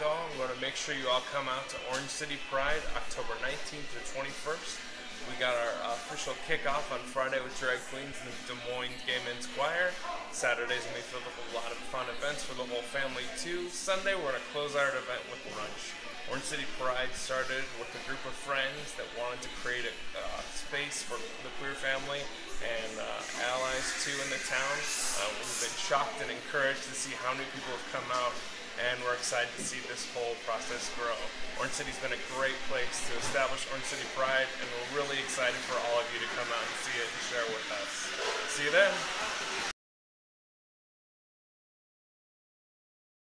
all, I'm going to make sure you all come out to Orange City Pride, October 19th to 21st. We got our official kickoff on Friday with drag queens in the Des Moines Gay Men's Choir. Saturday's going to be filled with a lot of fun events for the whole family too. Sunday we're going to close our event with brunch. Orange City Pride started with a group of friends that wanted to create a space for the queer family and allies too in the town. We've been shocked and encouraged to see how many people have come out, and we're excited to see this whole process grow. Orange City's been a great place to establish Orange City Pride, and we're really excited for all of you to come out and see it and share with us. See you then.